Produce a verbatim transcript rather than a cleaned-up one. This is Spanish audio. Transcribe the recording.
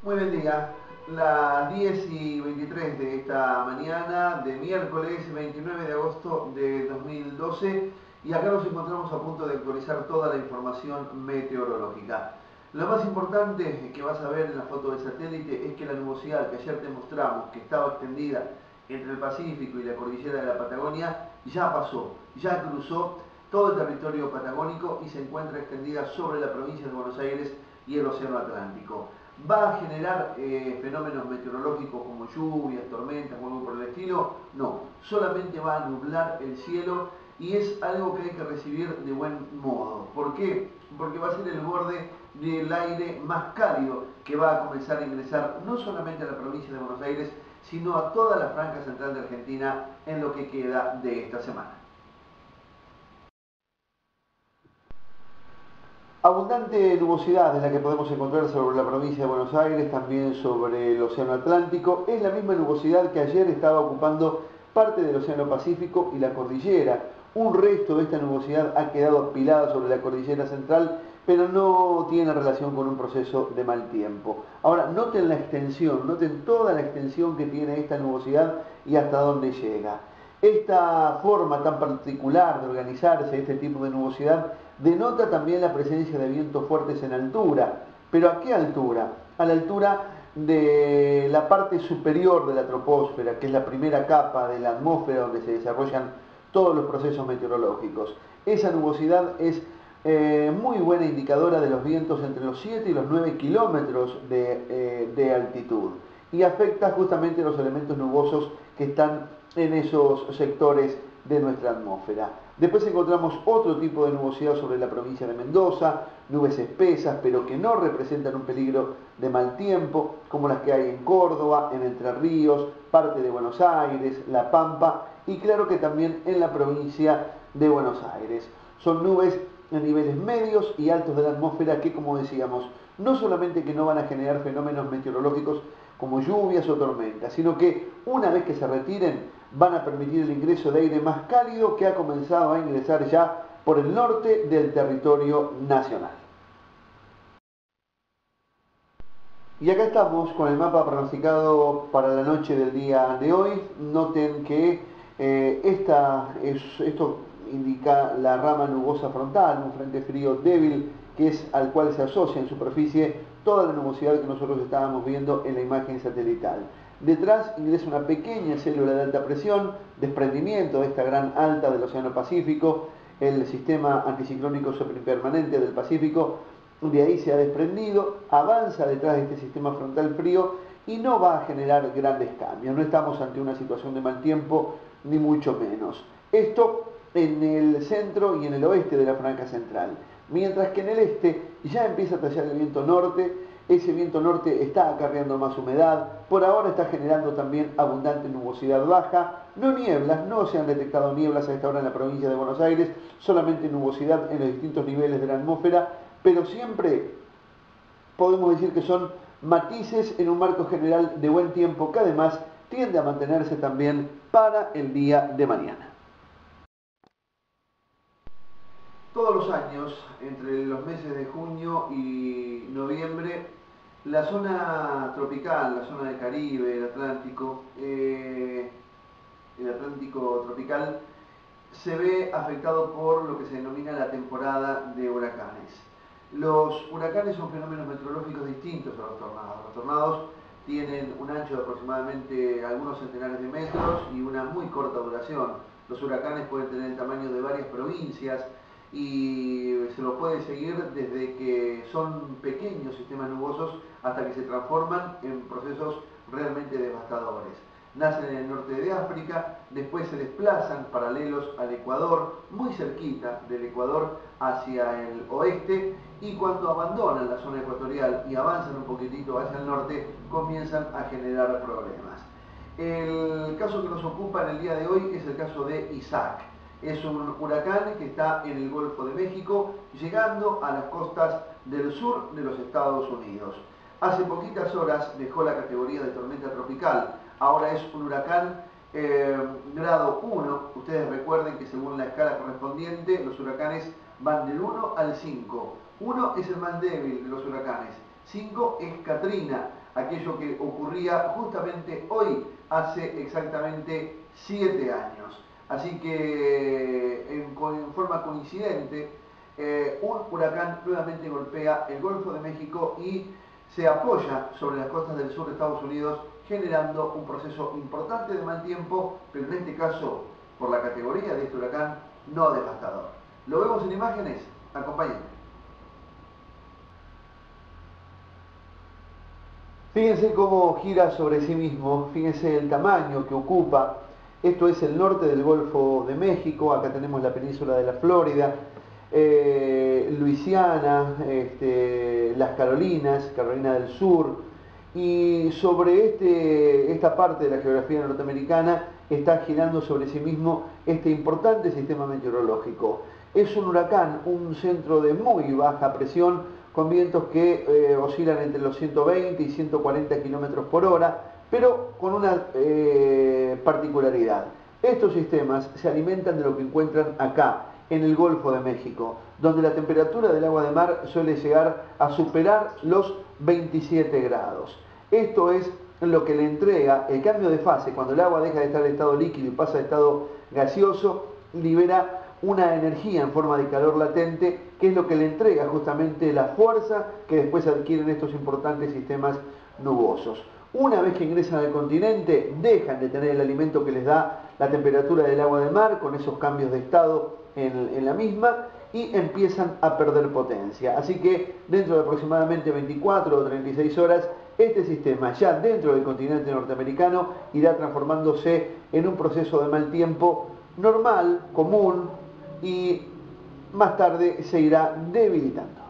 Muy buen día. Las diez y veintitrés de esta mañana de miércoles veintinueve de agosto de dos mil doce, y acá nos encontramos a punto de actualizar toda la información meteorológica. Lo más importante que vas a ver en la foto de satélite es que la nubosidad que ayer te mostramos, que estaba extendida entre el Pacífico y la cordillera de la Patagonia, ya pasó, ya cruzó todo el territorio patagónico y se encuentra extendida sobre la provincia de Buenos Aires y el Océano Atlántico. ¿Va a generar eh, fenómenos meteorológicos como lluvias, tormentas o algo por el estilo? No, solamente va a nublar el cielo y es algo que hay que recibir de buen modo. ¿Por qué? Porque va a ser el borde del aire más cálido que va a comenzar a ingresar no solamente a la provincia de Buenos Aires, sino a toda la franja central de Argentina en lo que queda de esta semana. Abundante nubosidad es la que podemos encontrar sobre la provincia de Buenos Aires, también sobre el Océano Atlántico. Es la misma nubosidad que ayer estaba ocupando parte del Océano Pacífico y la cordillera. Un resto de esta nubosidad ha quedado apilada sobre la cordillera central, pero no tiene relación con un proceso de mal tiempo. Ahora, noten la extensión, noten toda la extensión que tiene esta nubosidad y hasta dónde llega. Esta forma tan particular de organizarse, este tipo de nubosidad, denota también la presencia de vientos fuertes en altura. ¿Pero a qué altura? A la altura de la parte superior de la troposfera, que es la primera capa de la atmósfera donde se desarrollan todos los procesos meteorológicos. Esa nubosidad es eh, muy buena indicadora de los vientos entre los siete y los nueve kilómetros de, eh, de altitud y afecta justamente los elementos nubosos que están en esos sectores de nuestra atmósfera. Después encontramos otro tipo de nubosidad sobre la provincia de Mendoza, nubes espesas pero que no representan un peligro de mal tiempo, como las que hay en Córdoba, en Entre Ríos, parte de Buenos Aires, La Pampa y claro que también en la provincia de Buenos Aires. Son nubes en niveles medios y altos de la atmósfera que, como decíamos, no solamente que no van a generar fenómenos meteorológicos como lluvias o tormentas, sino que una vez que se retiren van a permitir el ingreso de aire más cálido que ha comenzado a ingresar ya por el norte del territorio nacional. Y acá estamos con el mapa pronosticado para la noche del día de hoy. Noten que eh, esta es, esto indica la rama nubosa frontal, un frente frío débil que es al cual se asocia en superficie toda la nubosidad que nosotros estábamos viendo en la imagen satelital. Detrás ingresa una pequeña célula de alta presión, desprendimiento de esta gran alta del Océano Pacífico, el sistema anticiclónico semipermanente del Pacífico, de ahí se ha desprendido, avanza detrás de este sistema frontal frío y no va a generar grandes cambios. No estamos ante una situación de mal tiempo, ni mucho menos. Esto en el centro y en el oeste de la franja central. Mientras que en el este ya empieza a tallar el viento norte, ese viento norte está acarreando más humedad, por ahora está generando también abundante nubosidad baja, no nieblas, no se han detectado nieblas a esta hora en la provincia de Buenos Aires, solamente nubosidad en los distintos niveles de la atmósfera, pero siempre podemos decir que son matices en un marco general de buen tiempo que además tiende a mantenerse también para el día de mañana. Todos los años, entre los meses de junio y noviembre, la zona tropical, la zona del Caribe, el Atlántico, eh, el Atlántico tropical, se ve afectado por lo que se denomina la temporada de huracanes. Los huracanes son fenómenos meteorológicos distintos a los tornados. Los tornados tienen un ancho de aproximadamente algunos centenares de metros y una muy corta duración. Los huracanes pueden tener el tamaño de varias provincias y se los puede seguir desde que son pequeños sistemas nubosos hasta que se transforman en procesos realmente devastadores. Nacen en el norte de África, después se desplazan paralelos al Ecuador, muy cerquita del Ecuador hacia el oeste, y cuando abandonan la zona ecuatorial y avanzan un poquitito hacia el norte, comienzan a generar problemas. El caso que nos ocupa en el día de hoy es el caso de Isaac. Es un huracán que está en el Golfo de México, llegando a las costas del sur de los Estados Unidos. Hace poquitas horas dejó la categoría de tormenta tropical, ahora es un huracán eh, grado uno. Ustedes recuerden que según la escala correspondiente, los huracanes van del uno al cinco. uno es el más débil de los huracanes, cinco es Katrina. aquello que ocurría justamente hoy, hace exactamente siete años. Así que en, en forma coincidente, eh, un huracán nuevamente golpea el Golfo de México y se apoya sobre las costas del sur de Estados Unidos, generando un proceso importante de mal tiempo, pero en este caso, por la categoría de este huracán, no devastador. ¿Lo vemos en imágenes? Acompáñenme. Fíjense cómo gira sobre sí mismo, fíjense el tamaño que ocupa. Esto es el norte del Golfo de México, acá tenemos la península de la Florida, eh, Luisiana, este, las Carolinas, Carolina del Sur, y sobre este, esta parte de la geografía norteamericana está girando sobre sí mismo este importante sistema meteorológico. Es un huracán, un centro de muy baja presión, con vientos que eh, oscilan entre los ciento veinte y ciento cuarenta kilómetros por hora, pero con una eh, particularidad. Estos sistemas se alimentan de lo que encuentran acá, en el Golfo de México, donde la temperatura del agua de mar suele llegar a superar los veintisiete grados. Esto es lo que le entrega el cambio de fase, cuando el agua deja de estar en estado líquido y pasa a estado gaseoso, libera una energía en forma de calor latente, que es lo que le entrega justamente la fuerza que después adquieren estos importantes sistemas nubosos. Una vez que ingresan al continente, dejan de tener el alimento que les da la temperatura del agua del mar, con esos cambios de estado en, en la misma, y empiezan a perder potencia. Así que dentro de aproximadamente veinticuatro o treinta y seis horas, este sistema ya dentro del continente norteamericano irá transformándose en un proceso de mal tiempo normal, común, y más tarde se irá debilitando.